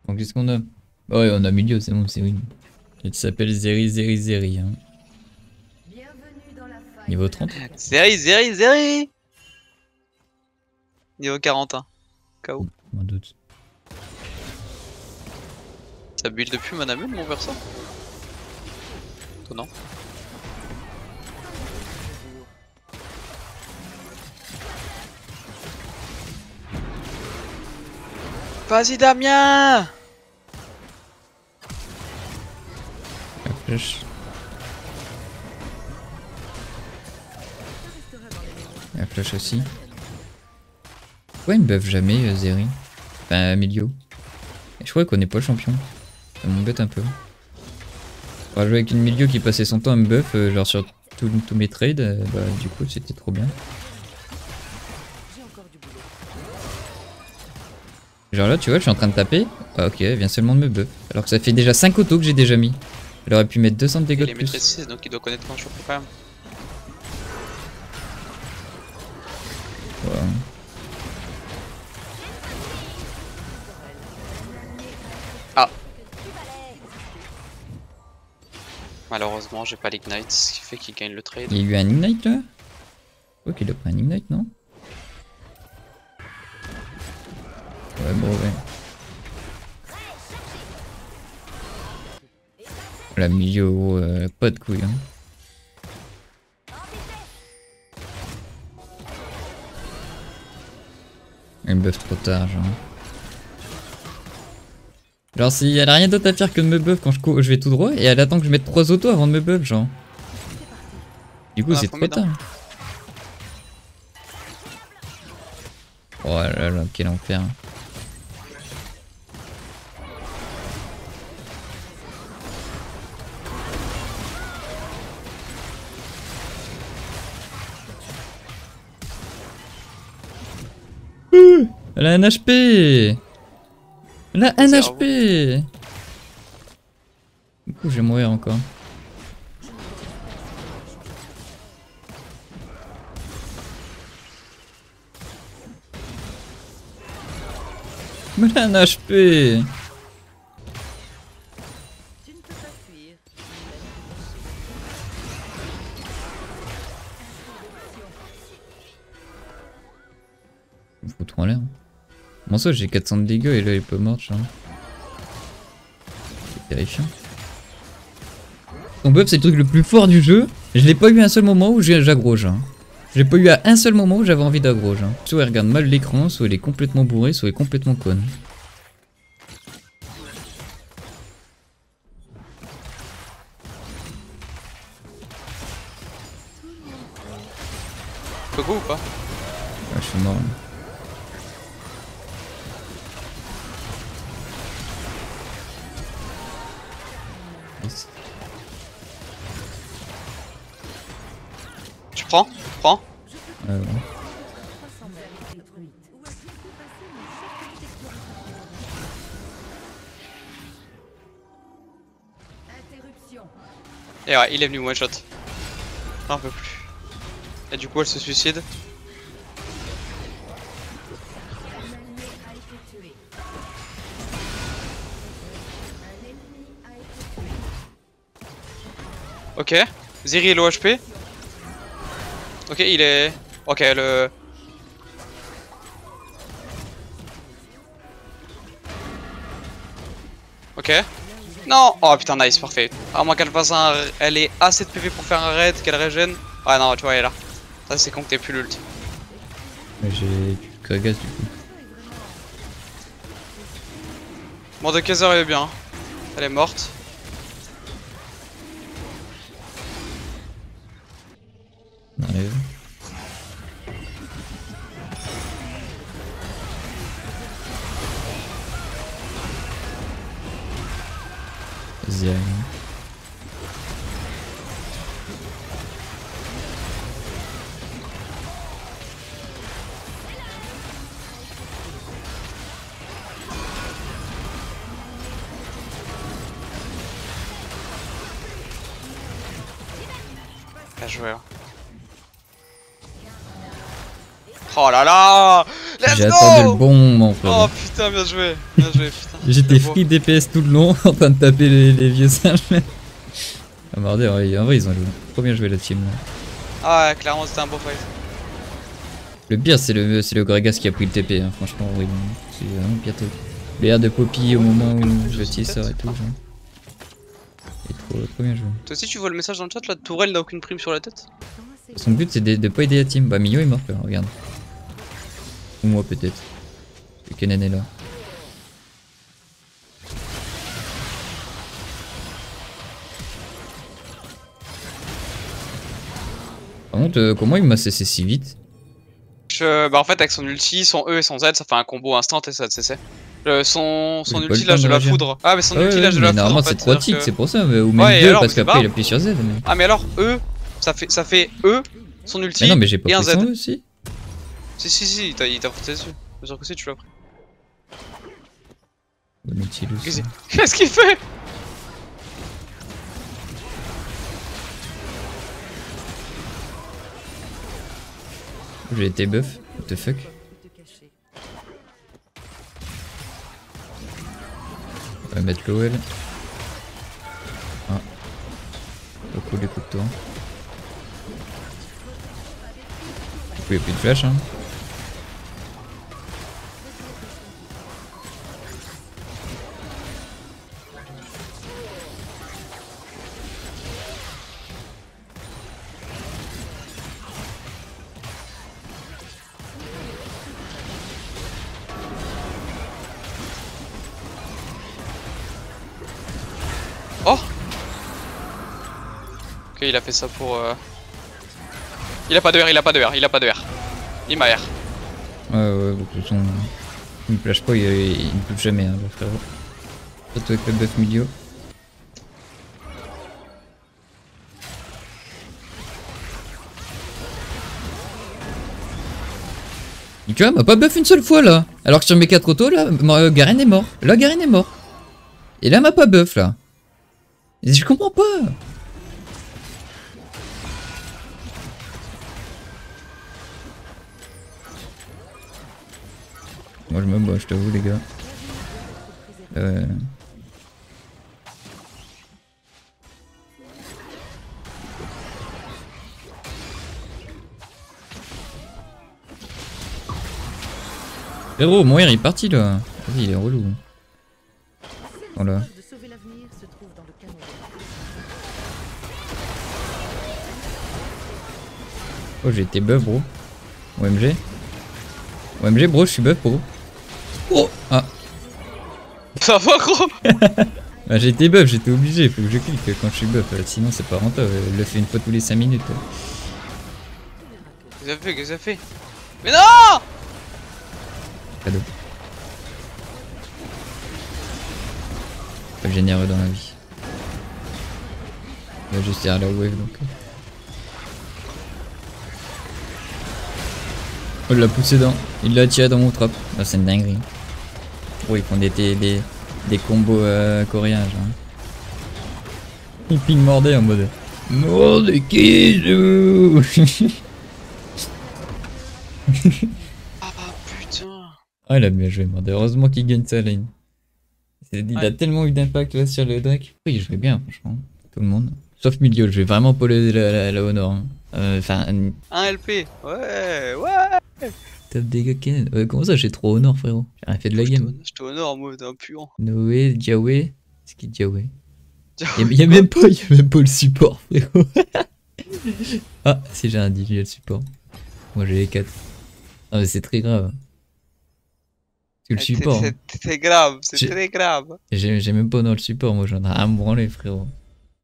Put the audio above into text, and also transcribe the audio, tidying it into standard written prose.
Donc qu'est-ce qu'on a? Ouais, on a milieu, c'est bon, c'est win. Il s'appelle Zeri. Hein. Niveau 30. Zeri. Niveau 41. KO. Moins doute. Ça build depuis Manamune mon perso? Étonnant. Vas-y Damien! La flèche. La flèche aussi. Pourquoi il me buff jamais Zeri? Enfin Emilio. Je crois qu'on n'est pas le champion. Ça m'embête un peu. On va jouer avec une milieu qui passait son temps à me buff, genre sur tous mes trades, bah du coup c'était trop bien. Genre là tu vois je suis en train de taper, ah ok elle vient seulement de me buff. Alors que ça fait déjà 5 autos que j'ai déjà mis. Elle aurait pu mettre 200 de dégâts de plus. Il est maîtrise 6 donc il doit connaître quand je suis quand même. Ouais. Ah. Malheureusement j'ai pas l'ignite, ce qui fait qu'il gagne le trade. Il y a eu un ignite là? Je crois qu'il a pris un ignite non? Ouais bon ouais. La milieu pas de couilles hein. Elle me buff trop tard genre. Genre si elle a rien d'autre à faire que de me buff quand je vais tout droit et elle attend que je mette 3 autos avant de me buff genre. Du coup c'est trop tard. Oh là là quel enfer. Elle a un HP. Elle a un HP. Du coup je vais mourir encore. Mais elle a un HP. Il me fout trop en l'air. Comment ça j'ai 400 de dégâts et là elle est pas morte genre. C'est terrifiant. Son buff c'est le truc le plus fort du jeu. Je l'ai pas eu à un seul moment où j'aggro genre. Je l'ai pas eu à un seul moment où j'avais envie d'aggro genre. Soit elle regarde mal l'écran, soit elle est complètement bourrée, soit elle est complètement conne. Coco ou pas? Ah, je suis mort là. Nice. Tu prends? Prends? Ouais. Et ouais, il est venu one shot. Un peu plus. Et du coup elle se suicide. Ok, Zeri est low HP. Ok, il est... Ok, le... Ok. Non. Oh putain, nice, parfait. À moins qu'elle fasse un... Elle ait assez de PV pour faire un raid, qu'elle régène. Ah non, tu vois, elle est là. Ça c'est con que t'aies plus l'ult. Mais j'ai plus de Kragas du coup. Bon, de Kaiser elle est bien. Elle est morte. On enlève. Vas-y, allez. Bien joué. Hein. Oh là là! Let's J'ai go! attendu le bon moment, frère. Oh putain, bien joué, putain. J'étais Je vois. free DPS tout le long en train de taper les vieux singes. Ah merde, en vrai ils ont trop bien joué la team là. Ah ouais, clairement c'était un beau fight. Le pire c'est le Gragas qui a pris le TP, hein. Franchement horrible. C'est vraiment pire truc. L'air de Poppy au moment où je sort et tout genre. Et trop bien joué. Toi aussi tu vois le message dans le chat là, Tourelle n'a aucune prime sur la tête. Son but c'est de pas aider la team. Bah Mio est mort là, regarde. Ou moi peut-être. Le Kennen est là. Par contre, comment il m'a cessé si vite? Bah en fait avec son ulti, son E et son Z ça fait un combo instant et ça te cesse. Son J'ai pas eu ulti le lâche temps de de la réagir. foudre. Ah mais son Ah ulti ouais, lâche de mais la foudre normalement en fait. c'est 3 ticks, c'est pour ça, ou même Ouais, 2 alors, parce mais c'est qu'après il pas appuie sur Z. Mais... Ah mais alors E, ça fait E, son ulti Mais non mais j'ai pas et un pris Z. son E aussi. Si, il t'a foutu dessus. Bien sûr que si tu l'as pris. Bon, Nautilus. Qu'est-ce qu'il fait? J'ai été buff, what the fuck. On va mettre l'OL. Ah. Beaucoup les coups de tour. Du coup y'a plus de flash hein. Oh. Ok, il a fait ça pour... Il a pas de R, il a pas de R. Il m'a R. Ouais, de toute façon, il me flash pas, il ne touche jamais hein, le frérot. Surtout avec le buff milieu. Et tu vois, m'a pas buff une seule fois là. Alors que sur mes 4 autos là, Garen est mort. Là, Garen est mort. Et là, m'a pas buff là. Et je comprends pas. Moi je me bats, je t'avoue les gars. Frérot, mon R il est parti là. Vas-y, il est relou. Voilà. Oh, j'ai été buff, bro. OMG. OMG, bro, je suis buff, bro. Oh ah. Ça va gros. Bah, j'ai été buff, j'étais obligé, faut que je clique quand je suis buff, sinon c'est pas rentable, elle le fait une fois tous les 5 minutes. Qu'est-ce que ça fait? Mais non! Cadeau. Pas généreux dans la vie. Il va juste tirer la wave donc. Oh, il l'a poussé dans. Il l'a tiré dans mon trap. Ah, c'est une dinguerie. Oh, ils font des combos coréens, genre. Il ping mordait en mode. Morde Kizu. Ah putain. Ah, il a bien joué, merde. Heureusement qu'il gagne sa lane. Il a tellement eu d'impact là sur le Drake. Oui, il jouait bien, franchement. Tout le monde. Sauf milieu, je vais vraiment poler la Honor. Hein. Enfin. Un LP. Ouais. Top dégâts Kennen. Comment ça, j'ai trop Honor, frérot? J'ai rien fait de la game. Je te honore en mode impur. Noé, Diawé. C'est qui Diawé? Y'a même pas le support, frérot. Ah, si j'ai un 10, j'ai le support. Moi j'ai les 4. Ah, mais c'est très grave. C'est le support. C'est grave, c'est très grave. J'ai même pas dans le support, moi j'en ai rien à me branler, frérot.